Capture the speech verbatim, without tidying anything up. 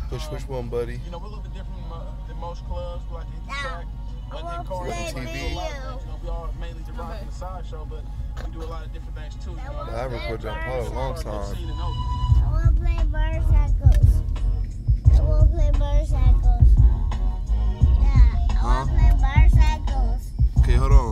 Push um, which one, buddy? You know, we're a little bit different than, uh, than most clubs. We like to hit the track. But in cars, T V. we do a lot of things. You know, we are mainly the rock and the sideshow, but we do a lot of different things too. You know, I haven't recorded on pod a long time. I want to play motorcycles. I want to play motorcycles. Yeah, I want to play motorcycles. Okay, hold on.